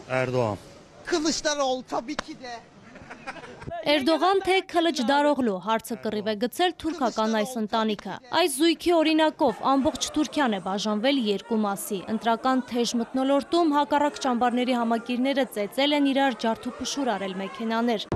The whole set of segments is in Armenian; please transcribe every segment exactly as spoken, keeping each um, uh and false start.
Erdoğan. Kılıçdaroğlu tabii ki de. Էրդողան թե Քլիչդարօղլու հարցը կռիվ է գցել թուրքական այս ընտանիքը։ Այս զույգի օրինակով ամբողջ Թուրքիան է բաժանվել երկու մասի։ Ընտրական թեժ մթնոլորտում հակառակ ճամբարների համակիրները ծեծել են իրար ջարդուփշուր արել մեքենաներ։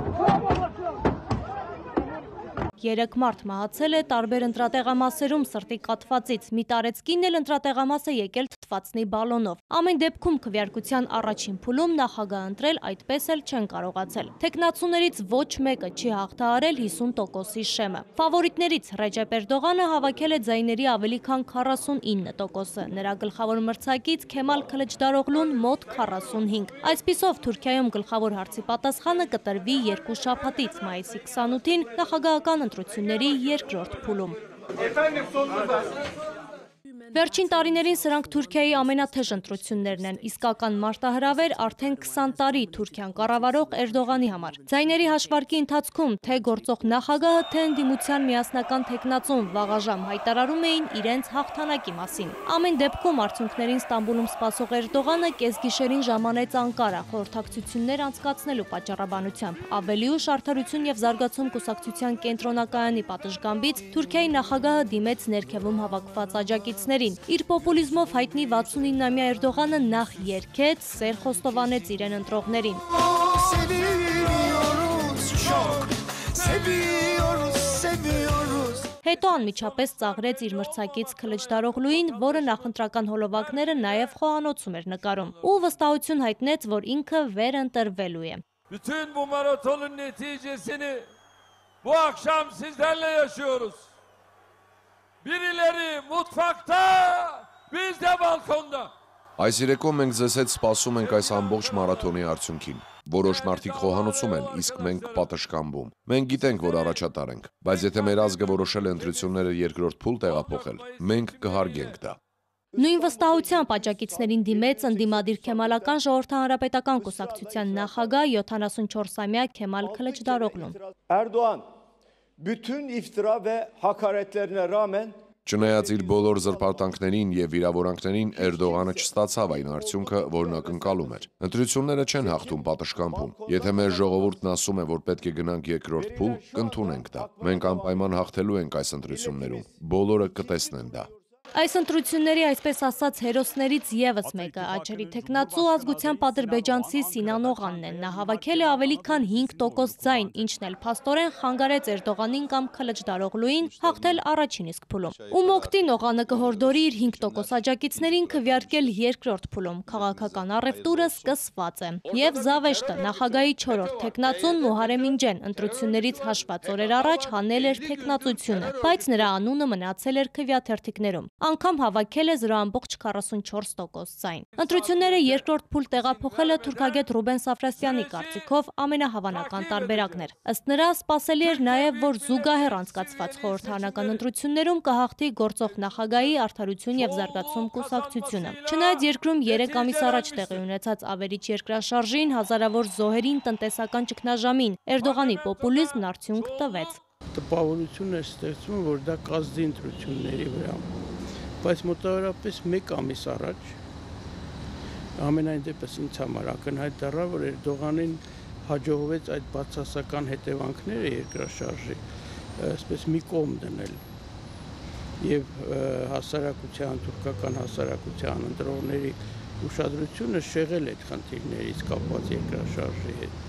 Երեք մարդ մահացել է տարբեր ընտրատեղամասերում սրտի կաթվածից, մի տարեցկին էլ ընտրատեղամաս է եկել թթվածնի բալոնով։ Ամեն դեպքում քվեարկության առաջին փուլում նախագահ ընտրել այդպես էլ չեն կարողացել։ Թեկնածուներից ոչ մեկը չի հաղթահարել հիսուն տոկոսի շեմը։ Ֆավորիտներից Ռեջեփ Էրդողանը հավաքել է ձայների ավելի քան քառասունինը տոկոսը, նրա գլխավոր մրցակից Քեմալ Քլիչդարօղլուն մոտ քառասունհինգ։ Այսպիսով Թուրքիայում գլխավոր հարցի պատասխանը կտրվի երկու շաբաթից մայիսի քսանութին նախագահական ընտրությունների երկրորդ փուլում։ Վերջին տարիներին սրանք Թուրքիայի ամենաթեժ ընտրություններն են, իսկական մարտահրավեր արդեն քսան տարի Թուրքիան կառավարող Էրդողանի համար։ Ձայների հաշվարկի ընթացքում թե գործող նախագահը, թե ընդդիմության միասնական թեկնածուն վաղաժամ հայտարարում էին իրենց հաղթանակի մասին։ Ամեն դեպքում արդյունքներին Ստամբուլում սպասող Էրդողանը կեսգիշերին ժամանեց Անկարա խորհրդակցություններ անցկացնելու պատճառաբանությամբ։ Ավելի ուշ Արդարություն և զարգացում կուսակցության կենտրոնակայանի պատշգամբից Թուրքիայի նախագահը դիմեց ներքևում հավաքված աջակիցներին։ Իր պոպուլիզմով հայտնի վաթսունինամյա Էրդողանը նախ երգեց, սեր խոստովանեց իրեն ընտրողներին։ Հետո անմիջապես ծաղրեց իր մրցակից Քլիչդարօղլուին, որը նախընտրական հոլովակները նաև խոհանոցում էր նկարում, ու վստահություն հայտնեց, որ ինքը վերընտրվելու է։ Bütün bu maratonun neticesini bu akşam sizlerle yaşıyoruz. Birileri mutfakta, biz de balkonda. Այս երեկո մենք ձեզ հետ սպասում ենք այս ամբողջ մարաթոնի արդյունքին։ Որոշ մարդիկ խոհանոցում են, իսկ մենք պատշգամբում։ Մենք գիտենք, որ առաջատար ենք, բայց եթե մեր ազգը որոշել է ընտրությունները երկրորդ փուլ տեղափոխել, մենք կհարգենք դա։ Նույն վստահությամբ աջակիցներին դիմեց ընդդիմադիր Քեմալական ժողովրդահանրապետական կուսակցության նախագահ յոթանասունչորսամյա Քեմալ Քլիչդարօղլուն։ Erdoğan bütün iftira ve hakaretlerine rağmen Չնայած իր բոլոր զրպարտանքներին և վիրավորանքներին Էրդողանը չստացավ այն արդյունքը, որն ակնկալում էր։ Ընտրությունները չեն հաղթում պատշգամբում։ Եթե մեր ժողովուրդն ասում է, որ պետք է գնանք երկրորդ փուլ, կընդունենք դա։ Մենք անպայման հաղթելու ենք այս ընտրություններում։ Բոլորը կտեսնեն դա։ Այս ընտրությունների այսպես ասած հերոսներից ևս մեկը աչերի թեկնածու ազգությամբ ադրբեջանցի Սինան Օղանն է։ Նա հավաքել է ավելի քան հինգ տոկոս ձայն, ինչն էլ փաստորեն խանգարեց Էրդողանին կամ Քլիչդարօղլուին հաղթել առաջին իսկ փուլում։ Ում օգտին Օղանը կհորդորի իր հինգ տոկոս աջակիցներին քվեարկել երկրորդ փուլում։ Քաղաքական առևտուրը սկսված է։ Եվ Զավեշտը նախագահի չորրորդ թեկնածուն Մուհարեմ Ինջեն ընտրություններից հաշված օրեր առաջ հանել էր թեկնածությունը, բայց նրա անունը մնացել էր քվեաթերթիկներում։ Անգամ հավաքել է զրո ամբողջ քառասունչորս տոկոս ձայն։ Ընտրությունները երկրորդ փուլ տեղափոխելը թուրքագետ Ռուբեն Սաֆրասյանի կարծիքով ամենահավանական տարբերակն էր։ Ըստ նրա սպասելի էր նաև, որ զուգահեռ անցկացված խորհրդարանական ընտրություններում կհաղթի գործող նախագահի Արդարություն և զարգացում կուսակցությունը։ Չնայած երկրում երեք ամիս առաջ տեղի ունեցած ավերիչ երկրաշարժին, հազարավոր զոհերին, տնտեսական ճգնաժամին, Էրդողանի պոպուլիզմն արդյունք տվեց։ Տպավորություն է ստեղծում, որ դա կազդի ընտրությունների վրա։ Բայց մոտավորապես մեկ ամիս առաջ ամենայն դեպս ինձ համար ակնհայտ դառավ, որ Էրդողանին հաջողվեց այդ բացասական հետևանքները երկրաշարժի այսպես մի կողմ դնել եւ հասարակության, թուրքական հասարակության ընտրողների ուշադրությունը շեղել այդ խնդիրներից կապված երկրաշարժի հետ։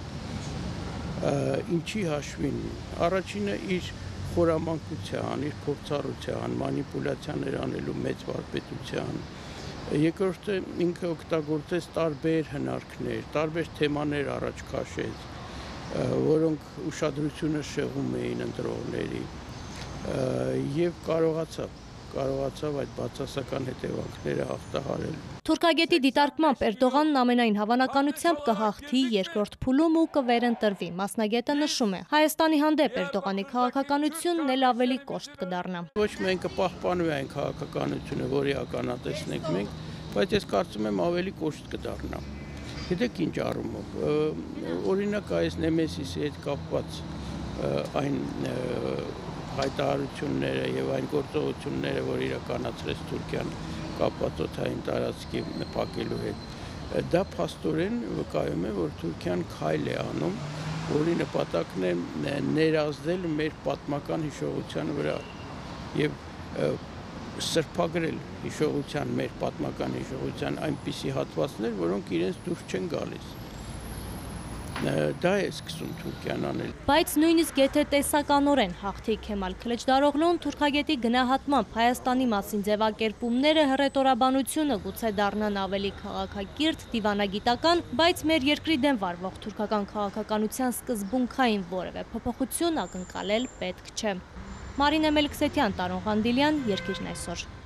Ինչի հաշվին առաջինը իր խորամանկության, իր փորձառության, մանիպուլյացիաներ անելու մեծ վարպետության, երկրորդը ինքը օգտագործեց տարբեր հնարքներ, տարբեր թեմաներ առաջ քաշեց, որոնք ուշադրությունը շեղում էին ընտրողների եւ կարողացավ կարողացավ այդ բացասական հետևանքները հաղթահարել։ Թուրքագետի դիտարկմամբ Էրդողանն ամենայն հավանականությամբ կհաղթի երկրորդ փուլում ու կվերընտրվի։ Մասնագետը նշում է, Հայաստանի հանդեպ Էրդողանի քաղաքականությունն էլ ավելի կոշտ կդառնա։ Ոչ միայն կպահպանվի այն քաղաքականությունը, որի ականատեսն ենք մենք, բայց ես կարծում եմ ավելի կոշտ կդառնա։ Գիտեք ինչ առումով, օրինակ այս Նեմեսիսի հետ կապված այն հայտարարությունները եւ այն գործողությունները, որ իրականացրեց Թուրքիան կապված օդային տարածքի փակելու հետ, դա փաստորեն վկայում է, որ Թուրքիան քայլ է անում, որի նպատակն է ներազդել մեր պատմական հիշողության վրա եւ սրբագրել հիշողության, մեր պատմական հիշողության այնպիսի հատվածներ, որոնք իրենց դուրս չեն գալիս։ Դա է սկսում Թուրքիան անել։ Բայց նույնիսկ եթե տեսականորեն հաղթի Քեմալ Քլիչդարօղլուն, թուրքագետի գնահատմամբ Հայաստանի մասին ձևակերպումները հռետորաբանությունը գուցե դառնան ավելի քաղաքակիրթ, դիվանագիտական, բայց մեր երկրի դեմ վարվող թուրքական քաղաքականության սկզբունքային որևէ փոփոխություն ակնկալել պետք չէ։ Մարինե Մելքսեթյան, Տարոն Ղանդիլյան, Երկիրն այսօր։